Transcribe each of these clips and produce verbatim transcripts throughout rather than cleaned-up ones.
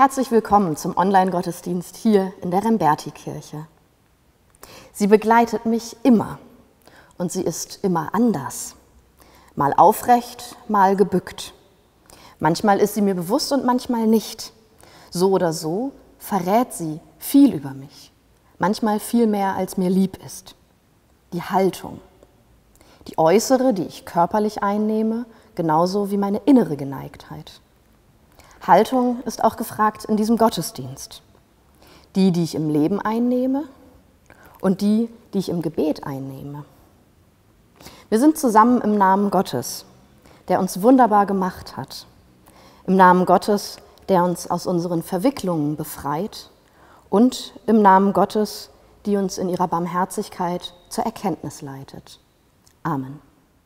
Herzlich willkommen zum Online-Gottesdienst hier in der Remberti-Kirche. Sie begleitet mich immer und sie ist immer anders. Mal aufrecht, mal gebückt. Manchmal ist sie mir bewusst und manchmal nicht. So oder so verrät sie viel über mich. Manchmal viel mehr, als mir lieb ist. Die Haltung. Die äußere, die ich körperlich einnehme, genauso wie meine innere Geneigtheit. Haltung ist auch gefragt in diesem Gottesdienst. Die, die ich im Leben einnehme und die, die ich im Gebet einnehme. Wir sind zusammen im Namen Gottes, der uns wunderbar gemacht hat. Im Namen Gottes, der uns aus unseren Verwicklungen befreit und im Namen Gottes, die uns in ihrer Barmherzigkeit zur Erkenntnis leitet. Amen.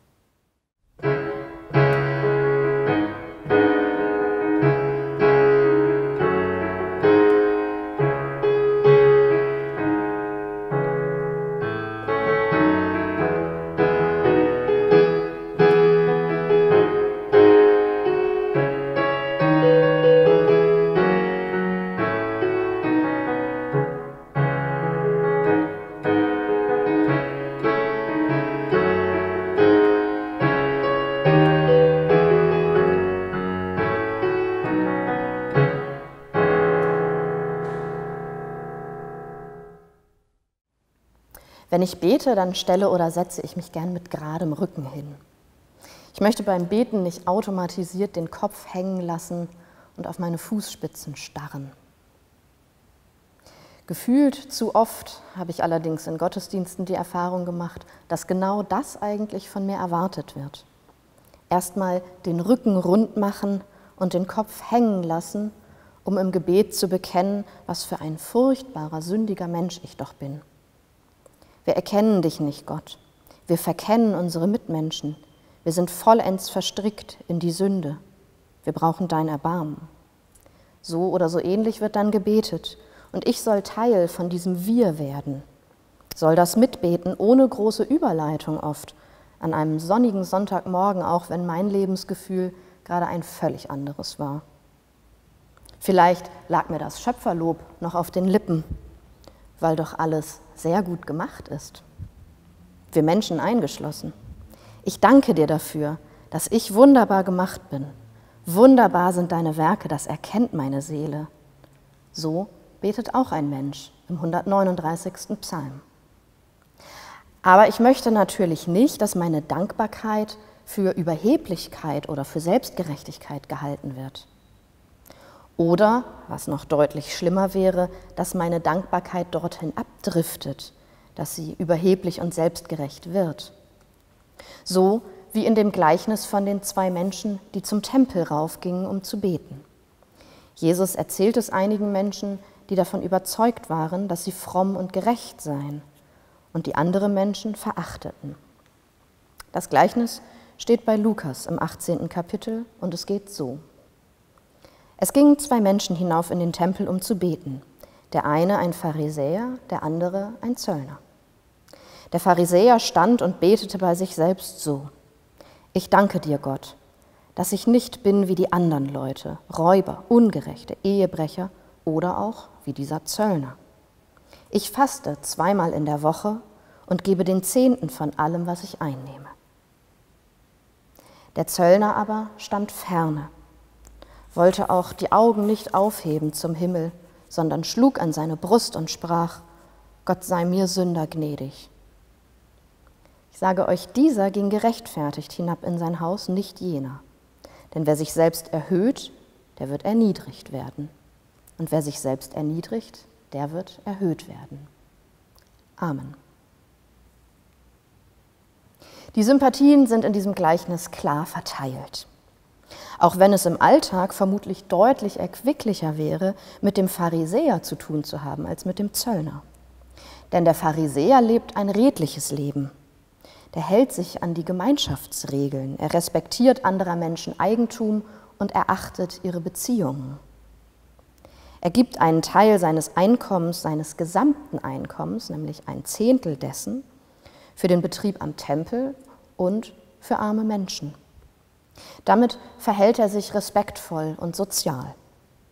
Wenn ich bete, dann stelle oder setze ich mich gern mit geradem Rücken hin. Ich möchte beim Beten nicht automatisiert den Kopf hängen lassen und auf meine Fußspitzen starren. Gefühlt zu oft habe ich allerdings in Gottesdiensten die Erfahrung gemacht, dass genau das eigentlich von mir erwartet wird. Erstmal den Rücken rund machen und den Kopf hängen lassen, um im Gebet zu bekennen, was für ein furchtbarer, sündiger Mensch ich doch bin. Wir erkennen dich nicht, Gott. Wir verkennen unsere Mitmenschen. Wir sind vollends verstrickt in die Sünde. Wir brauchen dein Erbarmen. So oder so ähnlich wird dann gebetet. Und ich soll Teil von diesem Wir werden. Soll das mitbeten, ohne große Überleitung oft, an einem sonnigen Sonntagmorgen, auch wenn mein Lebensgefühl gerade ein völlig anderes war. Vielleicht lag mir das Schöpferlob noch auf den Lippen, weil doch alles sehr gut gemacht ist. Wir Menschen eingeschlossen. Ich danke dir dafür, dass ich wunderbar gemacht bin. Wunderbar sind deine Werke, das erkennt meine Seele. So betet auch ein Mensch im hundertneununddreißigsten Psalm. Aber ich möchte natürlich nicht, dass meine Dankbarkeit für Überheblichkeit oder für Selbstgerechtigkeit gehalten wird. Oder, was noch deutlich schlimmer wäre, dass meine Dankbarkeit dorthin abdriftet, dass sie überheblich und selbstgerecht wird. So wie in dem Gleichnis von den zwei Menschen, die zum Tempel raufgingen, um zu beten. Jesus erzählt es einigen Menschen, die davon überzeugt waren, dass sie fromm und gerecht seien, und die andere Menschen verachteten. Das Gleichnis steht bei Lukas im achtzehnten Kapitel und es geht so. Es gingen zwei Menschen hinauf in den Tempel, um zu beten. Der eine ein Pharisäer, der andere ein Zöllner. Der Pharisäer stand und betete bei sich selbst so: Ich danke dir, Gott, dass ich nicht bin wie die anderen Leute, Räuber, Ungerechte, Ehebrecher oder auch wie dieser Zöllner. Ich faste zweimal in der Woche und gebe den Zehnten von allem, was ich einnehme. Der Zöllner aber stand ferne, wollte auch die Augen nicht aufheben zum Himmel, sondern schlug an seine Brust und sprach: Gott sei mir Sünder gnädig. Ich sage euch, dieser ging gerechtfertigt hinab in sein Haus, nicht jener. Denn wer sich selbst erhöht, der wird erniedrigt werden. Und wer sich selbst erniedrigt, der wird erhöht werden. Amen. Die Sympathien sind in diesem Gleichnis klar verteilt. Auch wenn es im Alltag vermutlich deutlich erquicklicher wäre, mit dem Pharisäer zu tun zu haben, als mit dem Zöllner. Denn der Pharisäer lebt ein redliches Leben. Der hält sich an die Gemeinschaftsregeln, er respektiert anderer Menschen Eigentum und er achtet ihre Beziehungen. Er gibt einen Teil seines Einkommens, seines gesamten Einkommens, nämlich ein Zehntel dessen, für den Betrieb am Tempel und für arme Menschen. Damit verhält er sich respektvoll und sozial.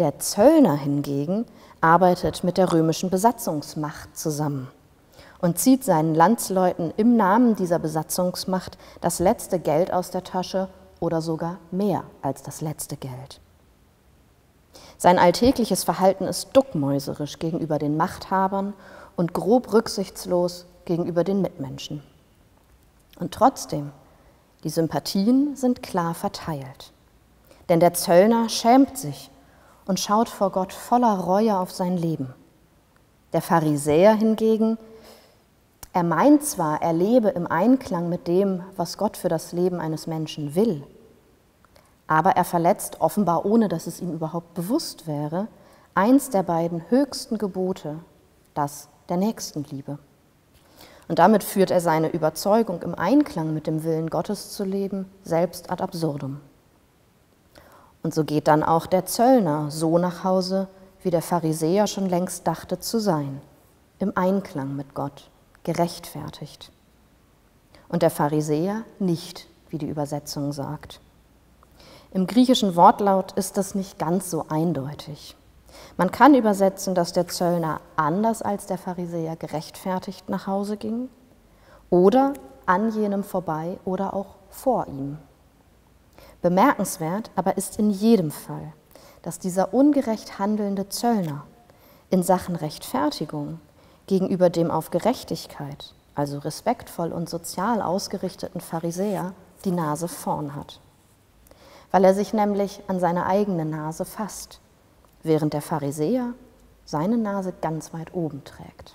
Der Zöllner hingegen arbeitet mit der römischen Besatzungsmacht zusammen und zieht seinen Landsleuten im Namen dieser Besatzungsmacht das letzte Geld aus der Tasche oder sogar mehr als das letzte Geld. Sein alltägliches Verhalten ist duckmäuserisch gegenüber den Machthabern und grob rücksichtslos gegenüber den Mitmenschen. Und trotzdem, die Sympathien sind klar verteilt. Denn der Zöllner schämt sich und schaut vor Gott voller Reue auf sein Leben. Der Pharisäer hingegen, er meint zwar, er lebe im Einklang mit dem, was Gott für das Leben eines Menschen will, aber er verletzt, offenbar ohne dass es ihm überhaupt bewusst wäre, eins der beiden höchsten Gebote, das der Nächstenliebe. Und damit führt er seine Überzeugung, im Einklang mit dem Willen Gottes zu leben, selbst ad absurdum. Und so geht dann auch der Zöllner so nach Hause, wie der Pharisäer schon längst dachte zu sein, im Einklang mit Gott, gerechtfertigt. Und der Pharisäer nicht, wie die Übersetzung sagt. Im griechischen Wortlaut ist das nicht ganz so eindeutig. Man kann übersetzen, dass der Zöllner anders als der Pharisäer gerechtfertigt nach Hause ging oder an jenem vorbei oder auch vor ihm. Bemerkenswert aber ist in jedem Fall, dass dieser ungerecht handelnde Zöllner in Sachen Rechtfertigung gegenüber dem auf Gerechtigkeit, also respektvoll und sozial ausgerichteten Pharisäer, die Nase vorn hat. Weil er sich nämlich an seine eigene Nase fasst, während der Pharisäer seine Nase ganz weit oben trägt.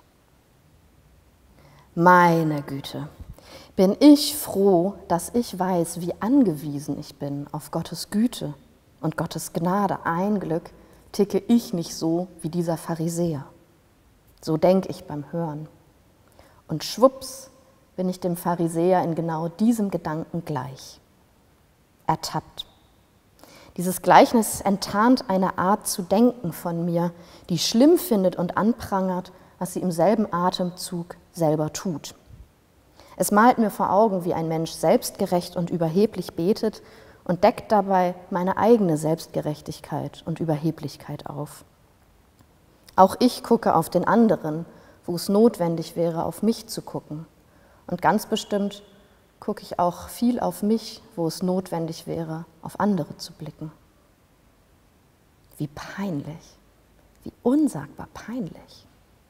Meine Güte, bin ich froh, dass ich weiß, wie angewiesen ich bin auf Gottes Güte und Gottes Gnade. Ein Glück ticke ich nicht so wie dieser Pharisäer. So denke ich beim Hören. Und schwupps bin ich dem Pharisäer in genau diesem Gedanken gleich. Ertappt. Dieses Gleichnis enttarnt eine Art zu denken von mir, die schlimm findet und anprangert, was sie im selben Atemzug selber tut. Es malt mir vor Augen, wie ein Mensch selbstgerecht und überheblich betet und deckt dabei meine eigene Selbstgerechtigkeit und Überheblichkeit auf. Auch ich gucke auf den anderen, wo es notwendig wäre, auf mich zu gucken. Und ganz bestimmt gucke ich auch viel auf mich, wo es notwendig wäre, auf andere zu blicken. Wie peinlich, wie unsagbar peinlich.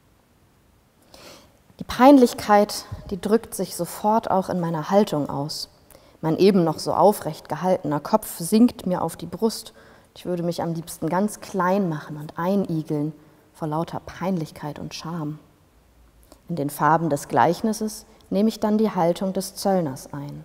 Die Peinlichkeit, die drückt sich sofort auch in meiner Haltung aus. Mein eben noch so aufrecht gehaltener Kopf sinkt mir auf die Brust. Ich würde mich am liebsten ganz klein machen und einigeln vor lauter Peinlichkeit und Scham. In den Farben des Gleichnisses nehme ich dann die Haltung des Zöllners ein.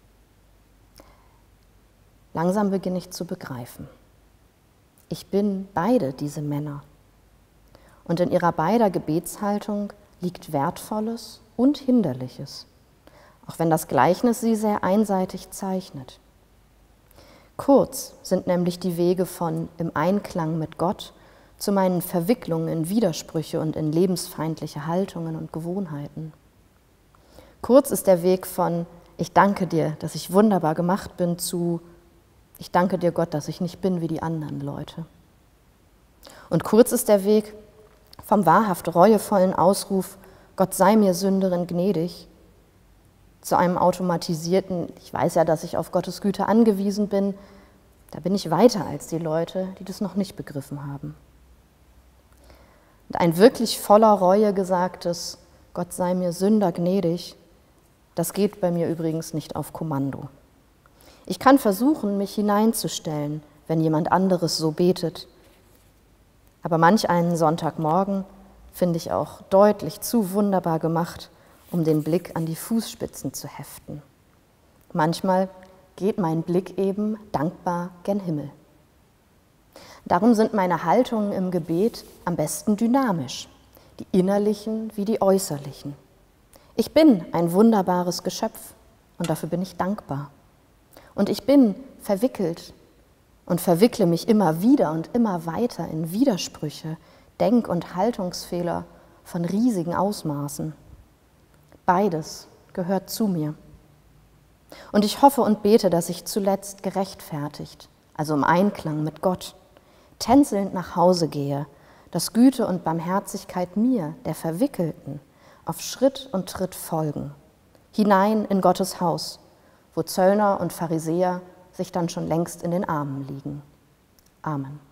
Langsam beginne ich zu begreifen. Ich bin beide diese Männer. Und in ihrer beider Gebetshaltung liegt Wertvolles und Hinderliches, auch wenn das Gleichnis sie sehr einseitig zeichnet. Kurz sind nämlich die Wege von im Einklang mit Gott zu meinen Verwicklungen in Widersprüche und in lebensfeindliche Haltungen und Gewohnheiten. Kurz ist der Weg von ich danke dir, dass ich wunderbar gemacht bin, zu ich danke dir, Gott, dass ich nicht bin wie die anderen Leute. Und kurz ist der Weg vom wahrhaft reuevollen Ausruf, Gott sei mir Sünderin gnädig, zu einem automatisierten, ich weiß ja, dass ich auf Gottes Güte angewiesen bin, da bin ich weiter als die Leute, die das noch nicht begriffen haben. Und ein wirklich voller Reue gesagtes, Gott sei mir Sünder gnädig, das geht bei mir übrigens nicht auf Kommando. Ich kann versuchen, mich hineinzustellen, wenn jemand anderes so betet, aber manch einen Sonntagmorgen finde ich auch deutlich zu wunderbar gemacht, um den Blick an die Fußspitzen zu heften. Manchmal geht mein Blick eben dankbar gen Himmel. Darum sind meine Haltungen im Gebet am besten dynamisch, die innerlichen wie die äußerlichen. Ich bin ein wunderbares Geschöpf und dafür bin ich dankbar. Und ich bin verwickelt und verwickle mich immer wieder und immer weiter in Widersprüche, Denk- und Haltungsfehler von riesigen Ausmaßen. Beides gehört zu mir. Und ich hoffe und bete, dass ich zuletzt gerechtfertigt, also im Einklang mit Gott, tänzelnd nach Hause gehe, dass Güte und Barmherzigkeit mir, der Verwickelten, auf Schritt und Tritt folgen, hinein in Gottes Haus, wo Zöllner und Pharisäer sich dann schon längst in den Armen liegen. Amen.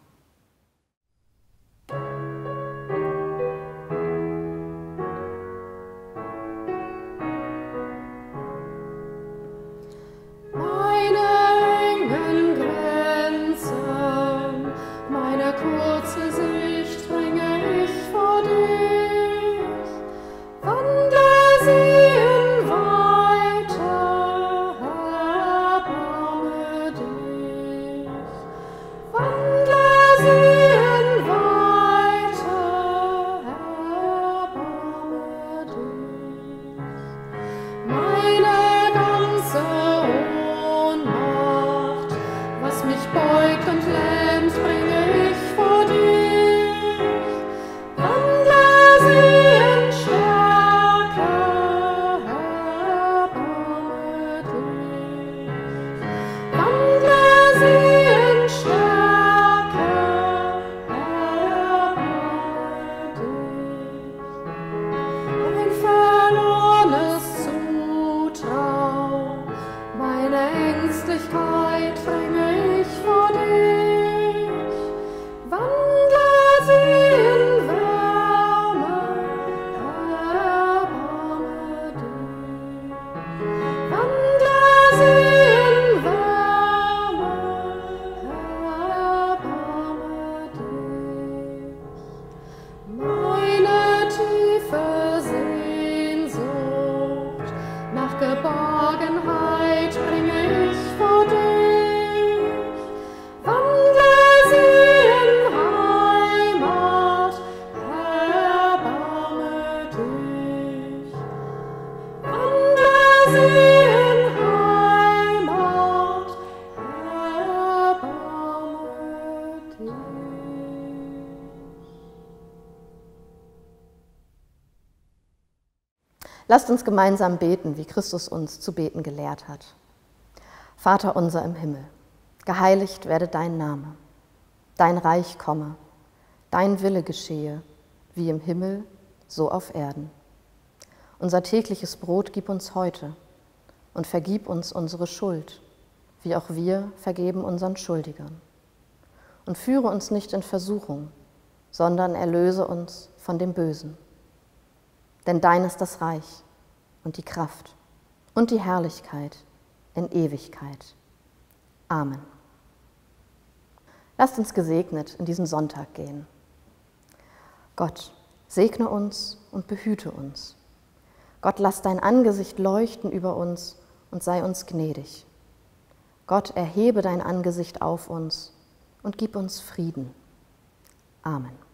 Lasst uns gemeinsam beten, wie Christus uns zu beten gelehrt hat. Vater unser im Himmel, geheiligt werde dein Name, dein Reich komme, dein Wille geschehe, wie im Himmel, so auf Erden. Unser tägliches Brot gib uns heute und vergib uns unsere Schuld, wie auch wir vergeben unseren Schuldigern. Und führe uns nicht in Versuchung, sondern erlöse uns von dem Bösen. Denn dein ist das Reich und die Kraft und die Herrlichkeit in Ewigkeit. Amen. Lasst uns gesegnet in diesen Sonntag gehen. Gott, segne uns und behüte uns. Gott, lass dein Angesicht leuchten über uns und sei uns gnädig. Gott, erhebe dein Angesicht auf uns und gib uns Frieden. Amen.